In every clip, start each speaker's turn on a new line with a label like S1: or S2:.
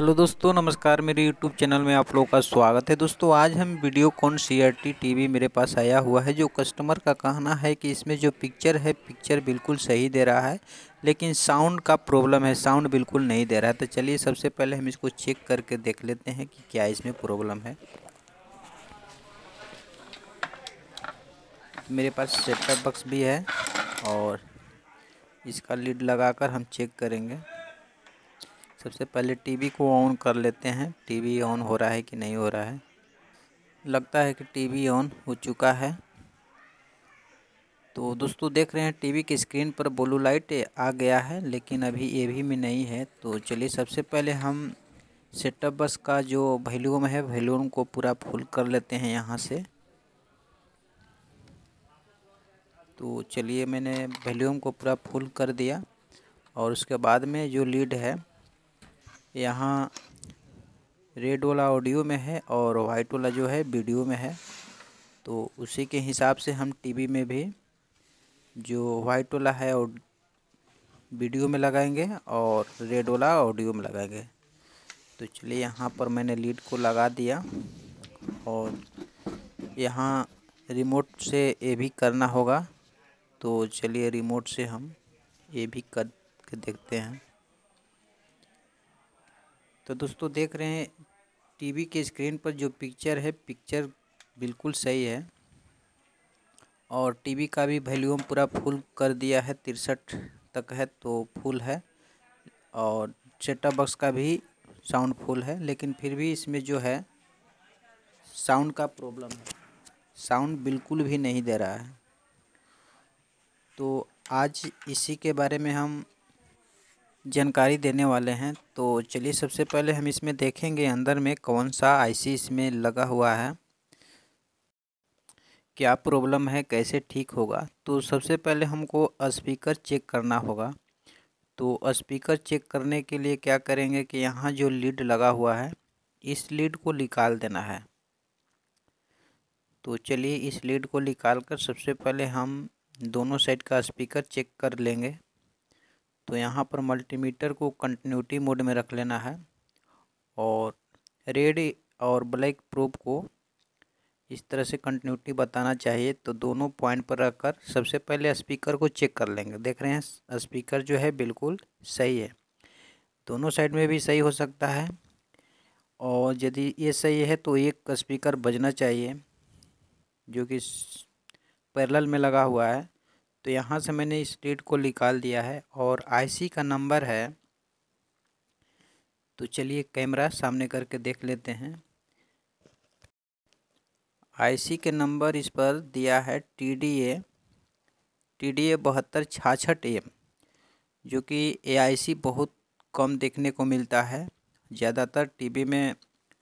S1: Hello दोस्तों, नमस्कार। मेरे यूट्यूब चैनल में आप लोगों का स्वागत है। दोस्तों, आज हम वीडियोकॉन CRT टीवी मेरे पास आया हुआ है। जो कस्टमर का कहना है कि इसमें जो पिक्चर है, पिक्चर बिल्कुल सही दे रहा है, लेकिन साउंड का प्रॉब्लम है, साउंड बिल्कुल नहीं दे रहा है। तो चलिए सबसे पहले हम इसको चेक करके देख लेते हैं कि क्या इसमें प्रॉब्लम है। मेरे पास सेट टॉप बॉक्स भी है और इसका लीड लगाकर हम चेक करेंगे। सबसे पहले टीवी को ऑन कर लेते हैं, टीवी ऑन हो रहा है कि नहीं हो रहा है। लगता है कि टीवी ऑन हो चुका है। तो दोस्तों, देख रहे हैं टीवी की स्क्रीन पर ब्लू लाइट आ गया है, लेकिन अभी AV में नहीं है। तो चलिए सबसे पहले हम सेटअप बॉक्स का जो वॉल्यूम है, वॉल्यूम को पूरा फुल कर लेते हैं यहाँ से। तो चलिए मैंने वॉल्यूम को पूरा फुल कर दिया और उसके बाद में जो लीड है यहाँ रेड वाला ऑडियो में है और वाइट वाला जो है वीडियो में है। तो उसी के हिसाब से हम टीवी में भी जो वाइट वाला है और वीडियो में लगाएंगे और रेड वाला ऑडियो में लगाएंगे। तो चलिए यहाँ पर मैंने लीड को लगा दिया और यहाँ रिमोट से ये भी करना होगा। तो चलिए रिमोट से हम ये भी कर के देखते हैं। तो दोस्तों, देख रहे हैं टीवी के स्क्रीन पर जो पिक्चर है, पिक्चर बिल्कुल सही है और टीवी का भी वॉल्यूम पूरा फुल कर दिया है, 63 तक है तो फुल है। और सेटअप बॉक्स का भी साउंड फुल है, लेकिन फिर भी इसमें जो है साउंड का प्रॉब्लम है, साउंड बिल्कुल भी नहीं दे रहा है। तो आज इसी के बारे में हम जानकारी देने वाले हैं। तो चलिए सबसे पहले हम इसमें देखेंगे अंदर में कौन सा IC इसमें लगा हुआ है, क्या प्रॉब्लम है, कैसे ठीक होगा। तो सबसे पहले हमको स्पीकर चेक करना होगा। तो स्पीकर चेक करने के लिए क्या करेंगे कि यहाँ जो लीड लगा हुआ है, इस लीड को निकाल देना है। तो चलिए इस लीड को निकाल कर सबसे पहले हम दोनों साइड का स्पीकर चेक कर लेंगे। तो यहाँ पर मल्टीमीटर को कंटिन्यूटी मोड में रख लेना है और रेड और ब्लैक प्रोब को इस तरह से कंटिन्यूटी बताना चाहिए। तो दोनों पॉइंट पर रखकर सबसे पहले स्पीकर को चेक कर लेंगे। देख रहे हैं स्पीकर जो है बिल्कुल सही है, दोनों साइड में भी सही हो सकता है। और यदि ये सही है तो एक स्पीकर बजना चाहिए जो कि पैरेलल में लगा हुआ है। तो यहाँ से मैंने इस लीड को निकाल दिया है और IC का नंबर है। तो चलिए कैमरा सामने करके देख लेते हैं। IC के नंबर इस पर दिया है TDA 7266M, जो कि AIC बहुत कम देखने को मिलता है। ज़्यादातर टीवी में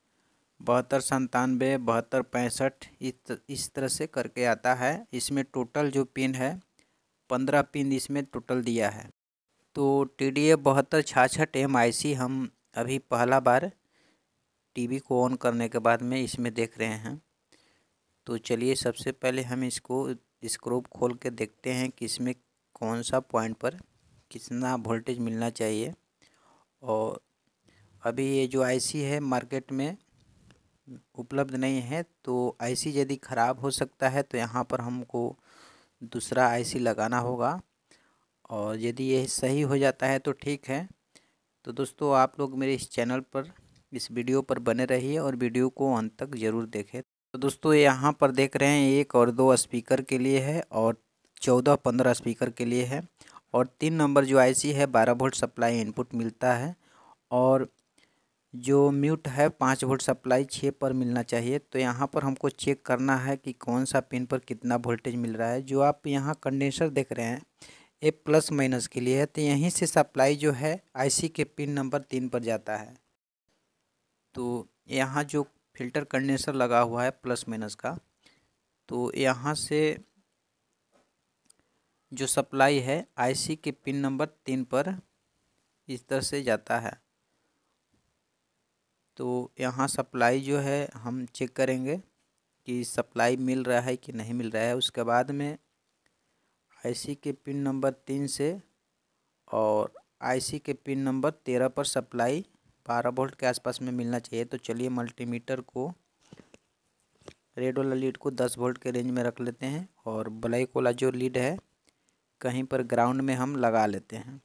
S1: 7297, 7265 इस तरह से करके आता है। इसमें टोटल जो पिन है 15 पिन इसमें टोटल दिया है। तो TDA 7266M IC हम अभी पहला बार टीवी को ऑन करने के बाद में इसमें देख रहे हैं। तो चलिए सबसे पहले हम इसको स्क्रूप खोल के देखते हैं कि इसमें कौन सा पॉइंट पर कितना वोल्टेज मिलना चाहिए। और अभी ये जो IC है मार्केट में उपलब्ध नहीं है। तो IC यदि ख़राब हो सकता है तो यहाँ पर हमको दूसरा IC लगाना होगा, और यदि ये सही हो जाता है तो ठीक है। तो दोस्तों, आप लोग मेरे इस चैनल पर, इस वीडियो पर बने रहिए और वीडियो को अंत तक ज़रूर देखें। तो दोस्तों, यहाँ पर देख रहे हैं 1 और 2 स्पीकर के लिए है और 14-15 स्पीकर के लिए है। और 3 नंबर जो IC है 12 वोल्ट सप्लाई इनपुट मिलता है और जो म्यूट है 5 वोल्ट सप्लाई 6 पर मिलना चाहिए। तो यहाँ पर हमको चेक करना है कि कौन सा पिन पर कितना वोल्टेज मिल रहा है। जो आप यहाँ कंडेंसर देख रहे हैं ये प्लस माइनस के लिए है, तो यहीं से सप्लाई जो है IC के पिन नंबर 3 पर जाता है। तो यहाँ जो फिल्टर कंडेंसर लगा हुआ है प्लस माइनस का, तो यहाँ से जो सप्लाई है IC के पिन नंबर 3 पर इस तरह से जाता है। तो यहाँ सप्लाई जो है हम चेक करेंगे कि सप्लाई मिल रहा है कि नहीं मिल रहा है। उसके बाद में IC के पिन नंबर 3 से और IC के पिन नंबर 13 पर सप्लाई 12 वोल्ट के आसपास में मिलना चाहिए। तो चलिए मल्टीमीटर को, रेड वाला लीड को 10 वोल्ट के रेंज में रख लेते हैं और ब्लैक वाला जो लीड है कहीं पर ग्राउंड में हम लगा लेते हैं।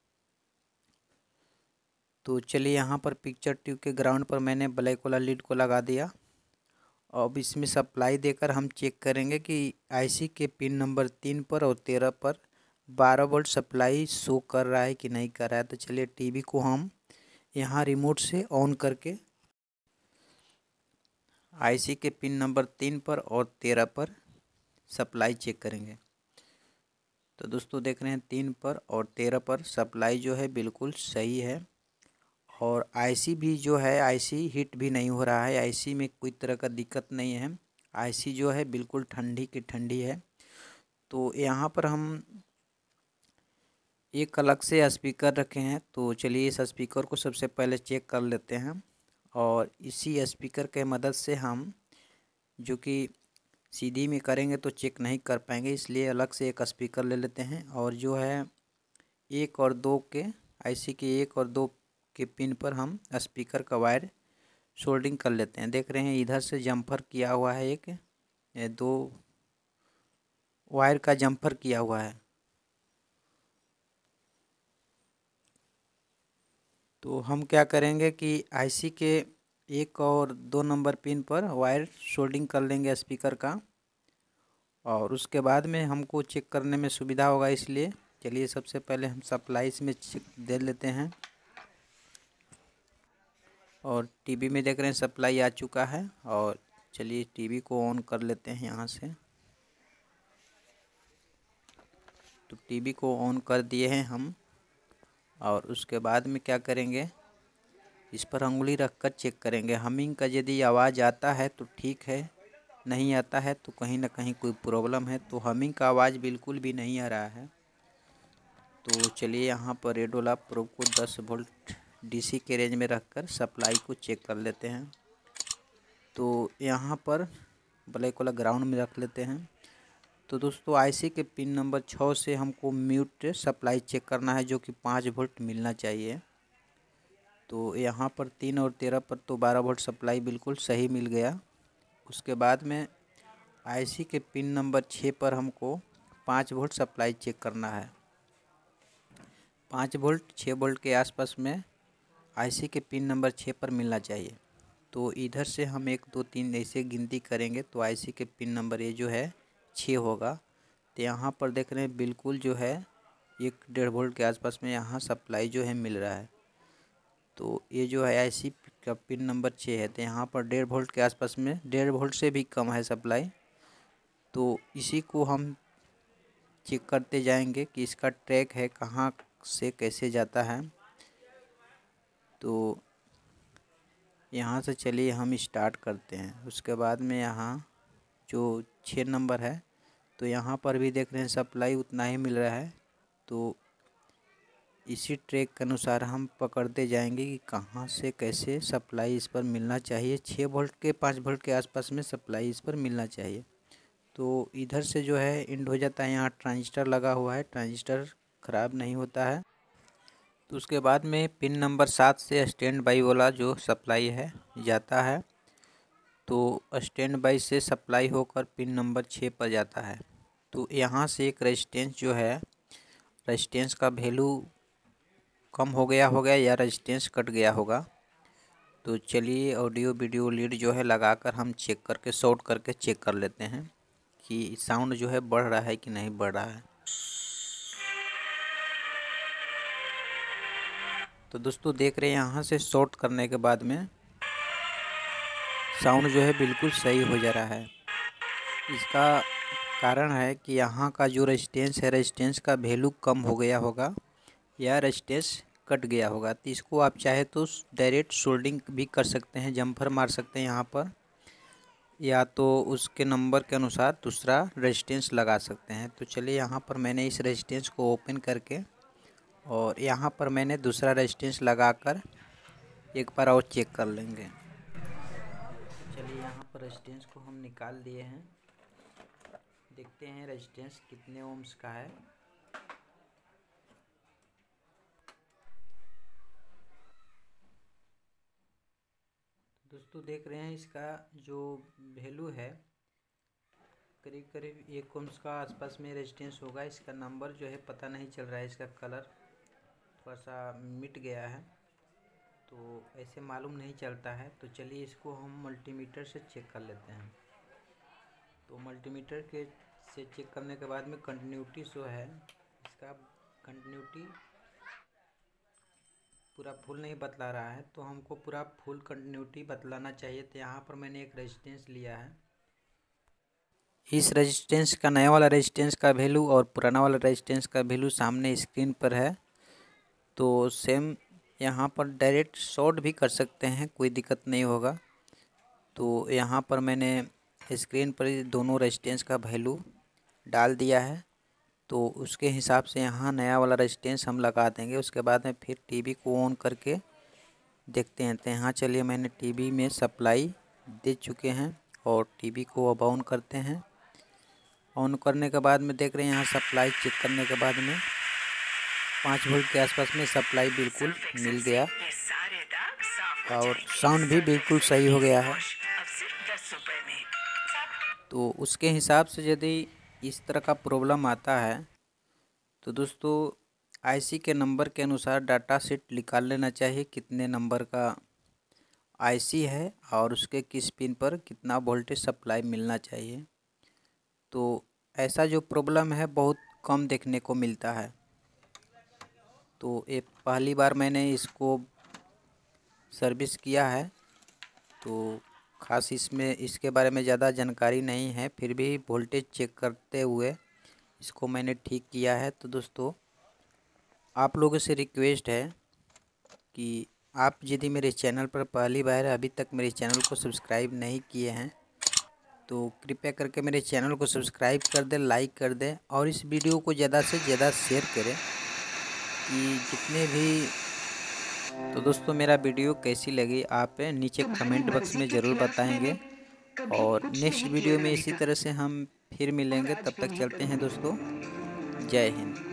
S1: तो चलिए यहाँ पर पिक्चर ट्यूब के ग्राउंड पर मैंने ब्लैक वाला लीड को लगा दिया। अब इसमें सप्लाई देकर हम चेक करेंगे कि आईसी के पिन नंबर 3 पर और 13 पर 12 वोल्ट सप्लाई शो कर रहा है कि नहीं कर रहा है। तो चलिए टीवी को हम यहाँ रिमोट से ऑन करके आईसी के पिन नंबर 3 पर और 13 पर सप्लाई चेक करेंगे। तो दोस्तों देख रहे हैं 3 पर और 13 पर सप्लाई जो है बिल्कुल सही है और आईसी भी जो है आईसी हीट भी नहीं हो रहा है। आईसी में कोई तरह का दिक्कत नहीं है। आईसी जो है बिल्कुल ठंडी की ठंडी है। तो यहाँ पर हम एक अलग से स्पीकर रखे हैं। तो चलिए इस स्पीकर को सबसे पहले चेक कर लेते हैं और इसी स्पीकर के मदद से हम जो कि सीडी में करेंगे तो चेक नहीं कर पाएंगे, इसलिए अलग से एक स्पीकर ले लेते हैं और जो है 1 और 2 के आईसी के 1 और 2 के पिन पर हम स्पीकर का वायर सोल्डिंग कर लेते हैं। देख रहे हैं इधर से जम्फर किया हुआ है, एक 2 वायर का जम्फर किया हुआ है। तो हम क्या करेंगे कि आईसी के 1 और 2 नंबर पिन पर वायर सोल्डिंग कर लेंगे स्पीकर का और उसके बाद में हमको चेक करने में सुविधा होगा। इसलिए चलिए सबसे पहले हम सप्लाई इसमें चेक दे लेते हैं और टीवी में देख रहे हैं सप्लाई आ चुका है। और चलिए टीवी को ऑन कर लेते हैं यहाँ से। तो टीवी को ऑन कर दिए हैं हम और उसके बाद में क्या करेंगे, इस पर अंगुली रखकर चेक करेंगे। हमिंग का यदि आवाज़ आता है तो ठीक है, नहीं आता है तो कहीं ना कहीं कोई प्रॉब्लम है। तो हमिंग का आवाज़ बिल्कुल भी नहीं आ रहा है। तो चलिए यहाँ पर रेड वाला प्रोब को 10 वोल्ट डीसी के रेंज में रखकर सप्लाई को चेक कर लेते हैं। तो यहाँ पर ब्लैक वाला ग्राउंड में रख लेते हैं। तो दोस्तों आईसी के पिन नंबर 6 से हमको म्यूट सप्लाई चेक करना है जो कि 5 वोल्ट मिलना चाहिए। तो यहाँ पर 3 और 13 पर तो 12 वोल्ट सप्लाई बिल्कुल सही मिल गया। उसके बाद में आईसी के पिन नंबर 6 पर हमको 5 वोल्ट सप्लाई चेक करना है। 5 वोल्ट 6 वोल्ट के आसपास में आईसी के पिन नंबर 6 पर मिलना चाहिए। तो इधर से हम 1 2 3 ऐसे गिनती करेंगे तो आईसी के पिन नंबर ये जो है 6 होगा। तो यहाँ पर देख रहे हैं बिल्कुल जो है 1-1.5 वोल्ट के आसपास में यहाँ सप्लाई जो है मिल रहा है। तो ये जो है आईसी का पिन नंबर 6 है। तो यहाँ पर 1.5 वोल्ट के आसपास में 1.5 वोल्ट से भी कम है सप्लाई। तो इसी को हम चेक करते जाएंगे कि इसका ट्रैक है कहाँ से कैसे जाता है। तो यहाँ से चलिए हम स्टार्ट करते हैं। उसके बाद में यहाँ जो 6 नंबर है तो यहाँ पर भी देख रहे हैं सप्लाई उतना ही मिल रहा है। तो इसी ट्रैक के अनुसार हम पकड़ते जाएंगे कि कहाँ से कैसे सप्लाई इस पर मिलना चाहिए। 6 वोल्ट के 5 वोल्ट के आसपास में सप्लाई इस पर मिलना चाहिए। तो इधर से जो है एंड हो जाता है, यहाँ ट्रांजिस्टर लगा हुआ है, ट्रांजिस्टर ख़राब नहीं होता है। तो उसके बाद में पिन नंबर 7 से स्टैंड बाई वाला जो सप्लाई है जाता है। तो स्टैंड बाई से सप्लाई होकर पिन नंबर 6 पर जाता है। तो यहाँ से एक रेजिस्टेंस जो है, रेजिस्टेंस का वैल्यू कम हो गया या रेजिस्टेंस कट गया होगा। तो चलिए ऑडियो वीडियो लीड जो है लगाकर हम चेक करके शॉर्ट करके चेक कर लेते हैं कि साउंड जो है बढ़ रहा है कि नहीं बढ़ रहा है। तो दोस्तों देख रहे हैं यहाँ से शॉर्ट करने के बाद में साउंड जो है बिल्कुल सही हो जा रहा है। इसका कारण है कि यहाँ का जो रेजिस्टेंस है, रेजिस्टेंस का वैल्यू कम हो गया होगा या रेजिस्टेंस कट गया होगा। तो इसको आप चाहे तो डायरेक्ट सोल्डिंग भी कर सकते हैं, जम्फर मार सकते हैं यहाँ पर, या तो उसके नंबर के अनुसार दूसरा रेजिस्टेंस लगा सकते हैं। तो चलिए यहाँ पर मैंने इस रेजिस्टेंस को ओपन करके और यहाँ पर मैंने दूसरा रेजिस्टेंस लगाकर एक बार और चेक कर लेंगे। चलिए यहाँ पर रेजिस्टेंस को हम निकाल दिए हैं। देखते हैं रेजिस्टेंस कितने ओम्स का है। दोस्तों देख रहे हैं इसका जो वैल्यू है करीब करीब 1 ohms का आसपास में रेजिस्टेंस होगा। इसका नंबर जो है पता नहीं चल रहा है, इसका कलर थोड़ा सा मिट गया है तो ऐसे मालूम नहीं चलता है। तो चलिए इसको हम मल्टीमीटर से चेक कर लेते हैं। तो मल्टीमीटर के से चेक करने के बाद में कंटिन्यूटी शो है, इसका कंटिन्यूटी पूरा फुल नहीं बतला रहा है, तो हमको पूरा फुल कंटिन्यूटी बतलाना चाहिए। तो यहाँ पर मैंने एक रेजिस्टेंस लिया है, इस रेजिस्टेंस का नया वाला रेजिस्टेंस का वैल्यू और पुराना वाला रेजिस्टेंस का वैल्यू सामने स्क्रीन पर है। तो सेम यहाँ पर डायरेक्ट शॉर्ट भी कर सकते हैं, कोई दिक्कत नहीं होगा। तो यहाँ पर मैंने स्क्रीन पर दोनों रेजिस्टेंस का वैल्यू डाल दिया है, तो उसके हिसाब से यहाँ नया वाला रेजिस्टेंस हम लगा देंगे। उसके बाद में फिर टीवी को ऑन करके देखते हैं। तो यहाँ चलिए मैंने टीवी में सप्लाई दे चुके हैं और टीवी को अब ऑन करते हैं। ऑन करने के बाद में देख रहे हैं यहाँ सप्लाई चेक करने के बाद में 5 वोल्ट के आसपास में सप्लाई बिल्कुल मिल गया और साउंड भी बिल्कुल सही हो गया है। तो उसके हिसाब से यदि इस तरह का प्रॉब्लम आता है तो दोस्तों आईसी के नंबर के अनुसार डाटा शीट निकाल लेना चाहिए, कितने नंबर का आईसी है और उसके किस पिन पर कितना वोल्टेज सप्लाई मिलना चाहिए। तो ऐसा जो प्रॉब्लम है बहुत कम देखने को मिलता है। तो ये पहली बार मैंने इसको सर्विस किया है, तो ख़ास इसमें इसके बारे में ज़्यादा जानकारी नहीं है, फिर भी वोल्टेज चेक करते हुए इसको मैंने ठीक किया है। तो दोस्तों आप लोगों से रिक्वेस्ट है कि आप यदि मेरे चैनल पर पहली बार अभी तक मेरे चैनल को सब्सक्राइब नहीं किए हैं तो कृपया करके मेरे चैनल को सब्सक्राइब कर दें, लाइक कर दें और इस वीडियो को ज़्यादा से ज़्यादा शेयर करें कि जितने भी। तो दोस्तों मेरा वीडियो कैसी लगी आप नीचे कमेंट बॉक्स में ज़रूर बताएंगे और नेक्स्ट वीडियो में इसी तरह से हम फिर मिलेंगे। तब तक चलते हैं दोस्तों, जय हिंद।